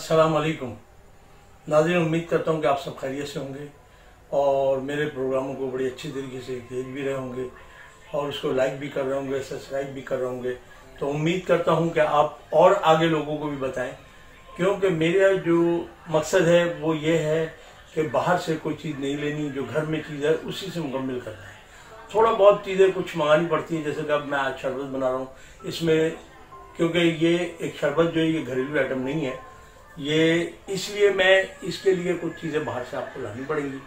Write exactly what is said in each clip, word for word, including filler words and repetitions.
अस्सलाम वालेकुम नाज़रीन, उम्मीद करता हूँ कि आप सब खैरियत से होंगे और मेरे प्रोग्रामों को बड़ी अच्छी तरीके से देख भी रहे होंगे और उसको लाइक भी कर रहे होंगे, सब्सक्राइब भी कर रहे होंगे। तो उम्मीद करता हूँ कि आप और आगे लोगों को भी बताएं, क्योंकि मेरा जो मकसद है वो ये है कि बाहर से कोई चीज़ नहीं लेनी, जो घर में चीज़ है उसी से मुकम्मल करना है। थोड़ा बहुत चीज़ें कुछ मंगानी पड़ती हैं, जैसे कि अब मैं आज शरबत बना रहा हूँ, इसमें क्योंकि ये एक शरबत जो है ये घरेलू आइटम नहीं है, ये इसलिए मैं इसके लिए कुछ चीज़ें बाहर से आपको लानी पड़ेंगी।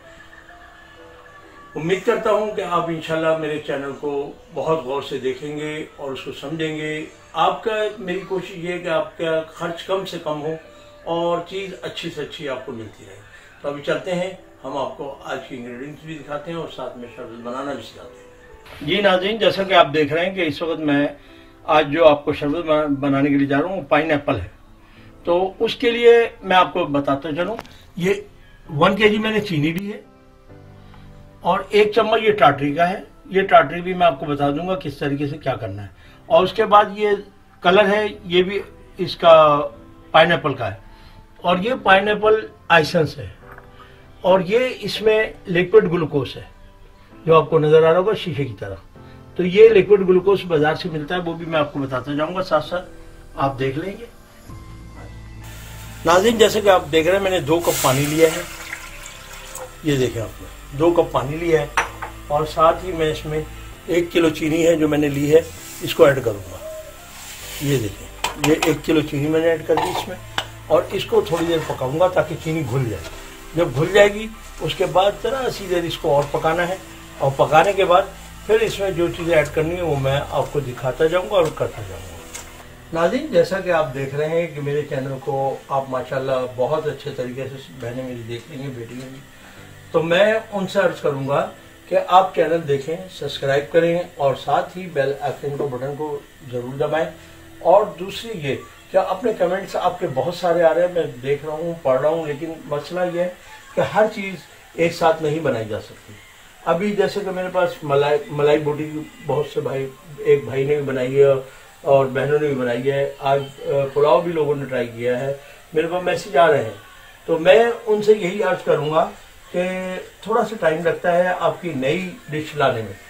उम्मीद करता हूं कि आप इंशाल्लाह मेरे चैनल को बहुत गौर से देखेंगे और उसको समझेंगे। आपका मेरी कोशिश ये है कि आपका खर्च कम से कम हो और चीज़ अच्छी से अच्छी आपको मिलती रहे। तो अभी चलते हैं, हम आपको आज की इंग्रेडिएंट्स भी दिखाते हैं और साथ में शरबत बनाना भी सिखाते हैं। जी नाज़रीन, जैसा कि आप देख रहे हैं कि इस वक्त मैं आज जो आपको शरबत बनाने के लिए जा रहा हूँ वो पाइन एप्पल है। तो उसके लिए मैं आपको बताता चलूँ, ये वन के जी मैंने चीनी ली है और एक चम्मच ये टाटरी का है। ये टाटरी भी मैं आपको बता दूंगा किस तरीके से क्या करना है। और उसके बाद ये कलर है, ये भी इसका पाइनएप्पल का है और ये पाइनएप्पल आइसेंस है और ये इसमें लिक्विड ग्लूकोज है जो आपको नजर आ रहा होगा शीशे की तरह। तो ये लिक्विड ग्लूकोज बाजार से मिलता है, वो भी मैं आपको बताता जाऊंगा, साथ साथ आप देख लेंगे। नाज़रीन, जैसे कि आप देख रहे हैं मैंने दो कप पानी लिया है, ये देखें आपने दो कप पानी लिया है और साथ ही मैं इसमें एक किलो चीनी है जो मैंने ली है इसको ऐड करूंगा। ये देखें, ये एक किलो चीनी मैंने ऐड कर दी इसमें और इसको थोड़ी देर पकाऊंगा ताकि चीनी घुल जाए। जब घुल जाएगी उसके बाद जरा सी देर इसको और पकाना है और पकाने के बाद फिर इसमें जो चीज़ें ऐड करनी है वो मैं आपको दिखाता जाऊँगा और करता जाऊँगा। नाज़रीन, जैसा कि आप देख रहे हैं कि मेरे चैनल को आप माशाल्लाह बहुत अच्छे तरीके से बहनें मेरी देख रही हैं, बेटियाँ भी, तो मैं उनसे अर्ज करूंगा कि आप चैनल देखें, सब्सक्राइब करें और साथ ही बेल आइकन को बटन को जरूर दबाएं। और दूसरी ये कि अपने कमेंट्स आपके बहुत सारे आ रहे हैं, मैं देख रहा हूँ, पढ़ रहा हूँ, लेकिन मसला ये है कि हर चीज़ एक साथ नहीं बनाई जा सकती। अभी जैसे कि मेरे पास मलाई मलाई बोटी बहुत से भाई, एक भाई ने भी बनाई है और बहनों ने भी बनाई है। आज पुलाव भी लोगों ने ट्राई किया है, मेरे पास मैसेज आ रहे हैं। तो मैं उनसे यही अर्ज करूंगा कि थोड़ा सा टाइम लगता है आपकी नई डिश लाने में।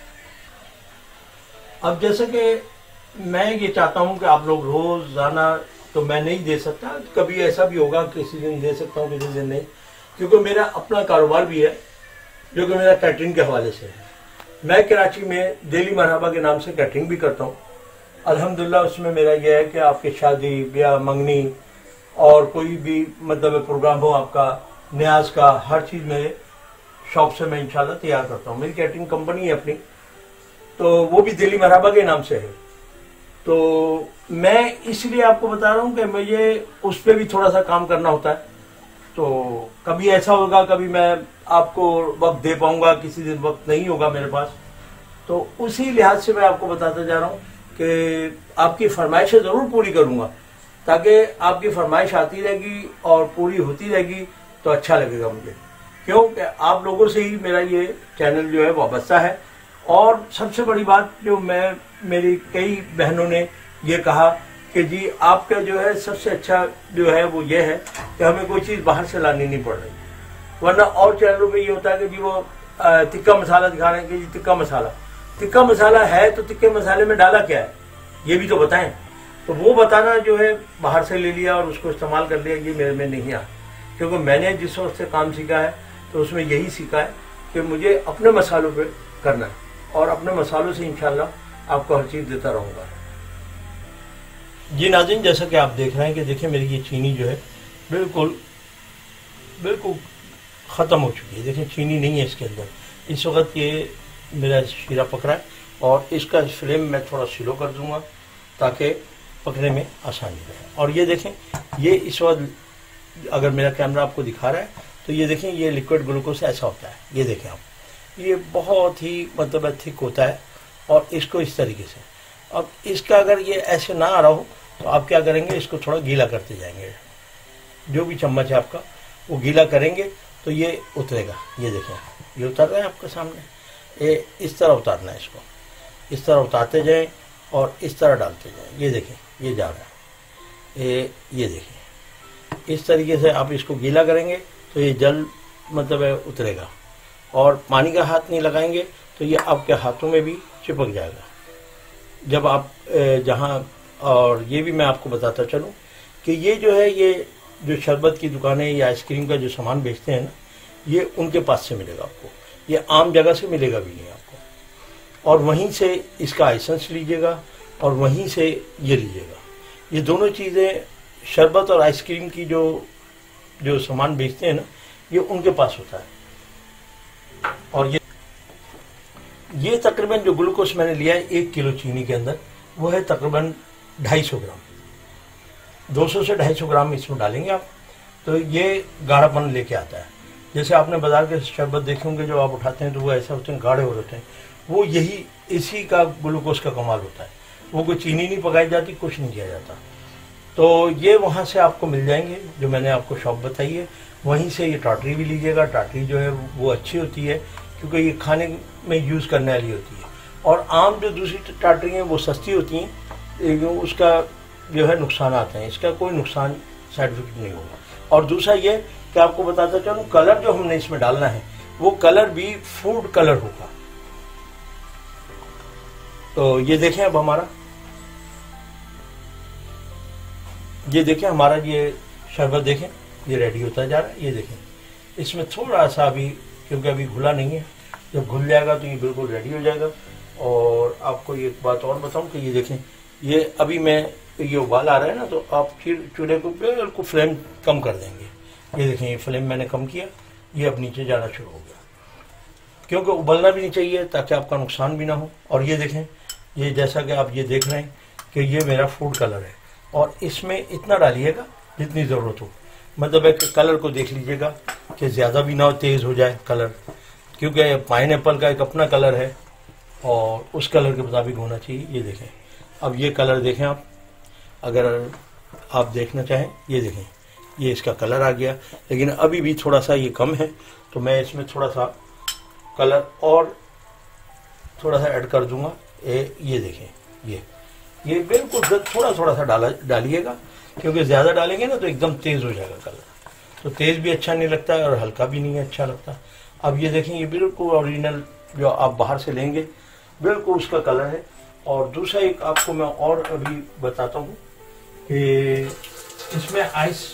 अब जैसे कि मैं ये चाहता हूं कि आप लोग रोजाना, तो मैं नहीं दे सकता, कभी ऐसा भी होगा किसी दिन दे सकता हूं किसी दिन नहीं, क्योंकि मेरा अपना कारोबार भी है जो कि मेरा कैटरिंग के हवाले से है। मैं कराची में दिल्ली मरहबा के नाम से कैटरिंग भी करता हूँ। अल्हम्दुलिल्लाह उसमें मेरा यह है कि आपके शादी, ब्याह, मंगनी और कोई भी मतलब प्रोग्राम हो आपका, न्याज का, हर चीज़ मेरे शॉप से मैं इंशाल्लाह तैयार करता हूँ। मेरी कैटरिंग कंपनी है अपनी, तो वो भी दिल्ली मरहबा के नाम से है। तो मैं इसलिए आपको बता रहा हूँ कि मुझे उस पर भी थोड़ा सा काम करना होता है। तो कभी ऐसा होगा, कभी मैं आपको वक्त दे पाऊंगा, किसी दिन वक्त नहीं होगा मेरे पास। तो उसी लिहाज से मैं आपको बताता जा रहा हूँ कि आपकी फरमाइशें ज़रूर पूरी करूँगा, ताकि आपकी फरमाइश आती रहेगी और पूरी होती रहेगी तो अच्छा लगेगा मुझे, क्योंकि आप लोगों से ही मेरा ये चैनल जो है वाबस्ता है। और सबसे बड़ी बात जो मैं, मेरी कई बहनों ने ये कहा कि जी आपका जो है सबसे अच्छा जो है वो ये है कि हमें कोई चीज़ बाहर से लानी नहीं पड़ रही, वरना और चैनलों पे ये होता है कि जी वो तिक्का मसाला दिखा रहे हैं कि जी तिक्का मसाला तिक्का मसाला है, तो तिक्के मसाले में डाला क्या है ये भी तो बताएं। तो वो बताना जो है बाहर से ले लिया और उसको इस्तेमाल कर लिया, ये मेरे में नहीं आ, क्योंकि मैंने जिस वक्त से काम सीखा है तो उसमें यही सीखा है कि मुझे अपने मसालों पे करना है और अपने मसालों से इंशाल्लाह आपको हर चीज़ देता रहूँगा। जी नाज़रीन, जैसा कि आप देख रहे हैं कि देखिए मेरी ये चीनी जो है बिल्कुल बिल्कुल ख़त्म हो चुकी है। देखिए चीनी नहीं है इसके अंदर। इस वक्त ये मेरा शीरा पक रहा है और इसका फ्लेम मैं थोड़ा स्लो कर दूँगा ताकि पकने में आसानी रहे। और ये देखें, ये इस वक्त अगर मेरा कैमरा आपको दिखा रहा है तो ये देखें, ये लिक्विड ग्लूकोज ऐसा होता है। ये देखें आप, ये बहुत ही मतलब थिक होता है और इसको इस तरीके से, अब इसका अगर ये ऐसे ना आ रहा हो तो आप क्या करेंगे, इसको थोड़ा गीला करते जाएंगे। जो भी चम्मच है आपका वो गीला करेंगे तो ये उतरेगा। ये देखें, ये उतर रहा है आपके सामने। ये इस तरह उतारना है, इसको इस तरह उतारते जाएं और इस तरह डालते जाएं। ये देखें, ये जा रहा है, ये ये देखें, इस तरीके से आप इसको गीला करेंगे तो ये जल मतलब है उतरेगा, और पानी का हाथ नहीं लगाएंगे तो ये आपके हाथों में भी चिपक जाएगा जब आप जहाँ। और ये भी मैं आपको बताता चलूँ कि ये जो है, ये जो शरबत की दुकानें या आइसक्रीम का जो सामान बेचते हैं ना, ये उनके पास से मिलेगा आपको, ये आम जगह से मिलेगा भी नहीं आपको। और वहीं से इसका लाइसेंस लीजिएगा और वहीं से ये लीजिएगा। ये दोनों चीज़ें शरबत और आइसक्रीम की जो जो सामान बेचते हैं ना, ये उनके पास होता है। और ये ये तकरीबन जो ग्लूकोज मैंने लिया है एक किलो चीनी के अंदर, वो है तकरीबन ढाई सौ ग्राम। दो सौ से ढाई सौ ग्राम इसमें डालेंगे आप, तो ये गाढ़ापन लेके आता है। जैसे आपने बाजार के शरबत देखे होंगे जो आप उठाते हैं तो वो ऐसा होते हैं, गाढ़े हो होते हैं, वो यही इसी का ग्लूकोज का कमाल होता है। वो कोई चीनी नहीं पकाई जाती, कुछ नहीं किया जाता। तो ये वहाँ से आपको मिल जाएंगे जो मैंने आपको शॉप बताई है, वहीं से ये टाटरी भी लीजिएगा। टाटरी जो है वो अच्छी होती है क्योंकि ये खाने में यूज़ करने वाली होती है, और आम जो दूसरी टाटरी हैं वो सस्ती होती हैं, लेकिन उसका जो है नुकसान आते हैं। इसका कोई नुकसान साइड इफेक्ट नहीं होगा। और दूसरा ये कि आपको बताता चलूँ, कलर जो हमने इसमें डालना है वो कलर भी फूड कलर होगा। तो ये देखें, अब हमारा ये देखें हमारा ये शरबत देखें, ये रेडी होता जा रहा है। ये देखें, इसमें थोड़ा सा अभी, क्योंकि अभी घुला नहीं है, जब घुल जाएगा तो ये बिल्कुल रेडी हो जाएगा। और आपको ये बात और बताऊं कि ये देखें, ये अभी मैं ये उबाल आ रहा है ना, तो आप फिर चूल्हे को बिल्कुल फ्लेम कम कर देंगे। ये देखें, ये फ्लेम मैंने कम किया, ये अब नीचे जाना शुरू हो गया, क्योंकि उबलना भी नहीं चाहिए ताकि आपका नुकसान भी ना हो। और ये देखें, ये जैसा कि आप ये देख रहे हैं कि ये मेरा फूड कलर है, और इसमें इतना डालिएगा जितनी ज़रूरत हो। मतलब है कि कलर को देख लीजिएगा कि ज़्यादा भी ना हो, तेज़ हो जाए कलर, क्योंकि पाइनएप्पल का एक अपना कलर है और उस कलर के मुताबिक होना चाहिए। ये देखें, अब ये कलर देखें आप, अगर आप देखना चाहें, ये देखें, ये इसका कलर आ गया। लेकिन अभी भी थोड़ा सा ये कम है, तो मैं इसमें थोड़ा सा कलर और थोड़ा सा ऐड कर दूंगा। ये ये देखें, ये ये बिल्कुल थोड़ा थोड़ा सा डाला डालिएगा, क्योंकि ज़्यादा डालेंगे ना तो एकदम तेज़ हो जाएगा कलर। तो तेज़ भी अच्छा नहीं लगता है और हल्का भी नहीं अच्छा लगता। अब ये देखें, ये बिल्कुल ओरिजिनल जो आप बाहर से लेंगे बिल्कुल उसका कलर है। और दूसरा एक आपको मैं और अभी बताता हूँ कि इसमें आइस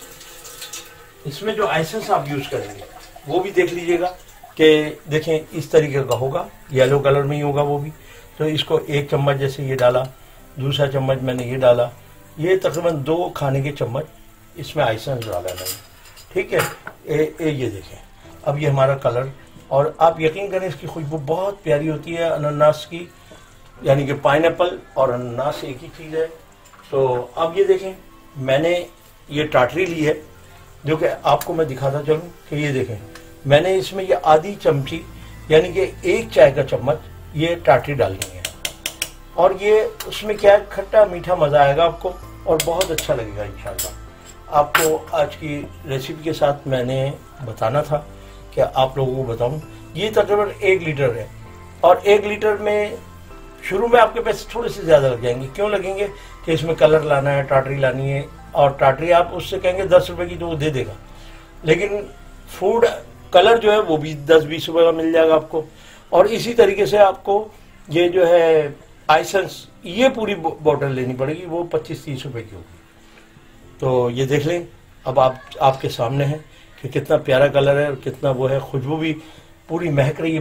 इसमें जो आइसेंस आप यूज़ करेंगे वो भी देख लीजिएगा कि देखें इस तरीके का होगा, येलो कलर में ही होगा वो भी। तो इसको एक चम्मच जैसे ये डाला, दूसरा चम्मच मैंने ये डाला, ये तकरीबन दो खाने के चम्मच इसमें आइसेंस डाला मैंने, ठीक है। ए, ए, ये देखें, अब ये हमारा कलर, और आप यकीन करें इसकी खुशबू बहुत प्यारी होती है अनानास की, यानी कि पाइनएप्पल और अनानास एक ही चीज़ है। तो अब ये देखें, मैंने ये टाटरी ली है जो कि आपको मैं दिखाता चलूँ कि ये देखें, मैंने इसमें ये आधी चमची यानी कि एक चाय का चम्मच ये टाटरी डालनी है। और ये उसमें क्या है, खट्टा मीठा मज़ा आएगा आपको और बहुत अच्छा लगेगा इंशाल्लाह। आपको आज की रेसिपी के साथ मैंने बताना था कि आप लोगों को बताऊं। ये तकरीबन एक लीटर है, और एक लीटर में शुरू में आपके पैसे थोड़े से ज़्यादा लग जाएंगे। क्यों लगेंगे कि इसमें कलर लाना है, टाटरी लानी है, और टाटरी आप उससे कहेंगे दस रुपए की तो वो दे देगा, लेकिन फूड कलर जो है वो भी दस बीस रुपए का मिल जाएगा आपको। और इसी तरीके से आपको ये जो है आइसेंस, ये पूरी बोतल लेनी पड़ेगी, वो पच्चीस तीस रुपए की होगी। तो ये देख लें, अब आप आपके सामने है कि कितना प्यारा कलर है और कितना वो है, खुशबू भी पूरी महक रही है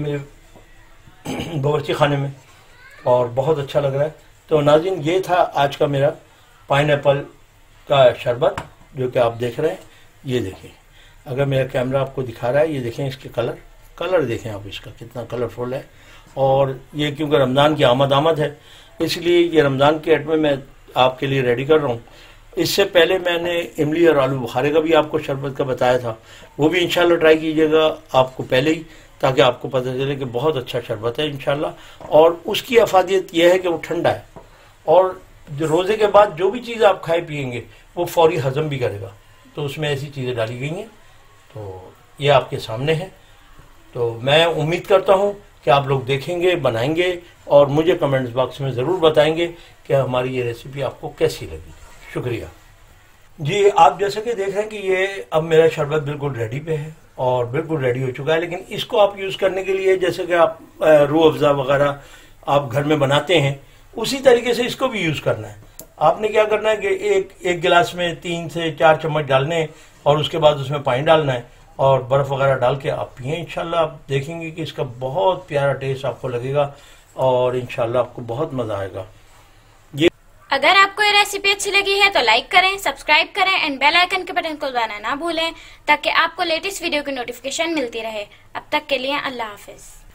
मेरे बावर्ची खाने में और बहुत अच्छा लग रहा है। तो नाज़रीन, ये था आज का मेरा पाइनएप्पल का शरबत जो कि आप देख रहे हैं। ये देखें, अगर मेरा कैमरा आपको दिखा रहा है, ये देखें इसके कलर कलर देखें आप, इसका कितना कलरफुल है। और ये क्योंकि रमज़ान की आमद आमद है, इसलिए ये रमज़ान के एड में मैं आपके लिए रेडी कर रहा हूँ। इससे पहले मैंने इमली और आलू बुखारे का भी आपको शरबत का बताया था, वो भी इंशाल्लाह ट्राई कीजिएगा आपको पहले ही, ताकि आपको पता चले कि बहुत अच्छा शरबत है इंशाल्लाह। और उसकी अफादियत यह है कि वो ठंडा है, और जो रोज़े के बाद जो भी चीज़ आप खाए पिएंगे वो फौरी हजम भी करेगा। तो उसमें ऐसी चीज़ें डाली गई हैं, तो ये आपके सामने है। तो मैं उम्मीद करता हूँ कि आप लोग देखेंगे, बनाएंगे और मुझे कमेंट्स बॉक्स में ज़रूर बताएंगे कि हमारी ये रेसिपी आपको कैसी लगी। शुक्रिया। जी, आप जैसे कि देख रहे हैं कि ये अब मेरा शरबत बिल्कुल रेडी पे है और बिल्कुल रेडी हो चुका है। लेकिन इसको आप यूज करने के लिए जैसे कि आप रूह अफ़ज़ा वगैरह आप घर में बनाते हैं, उसी तरीके से इसको भी यूज करना है। आपने क्या करना है कि एक एक गिलास में तीन से चार चम्मच डालने हैं और उसके बाद उसमें पानी डालना है और बर्फ वगैरह डाल के आप पिए। इंशाल्लाह आप देखेंगे कि इसका बहुत प्यारा टेस्ट आपको लगेगा और इंशाल्लाह आपको बहुत मजा आएगा। ये अगर आपको ये रेसिपी अच्छी लगी है तो लाइक करें, सब्सक्राइब करें एंड बेल आइकन के बटन को दबाना ना भूलें ताकि आपको लेटेस्ट वीडियो की नोटिफिकेशन मिलती रहे। अब तक के लिए अल्लाह हाफिज।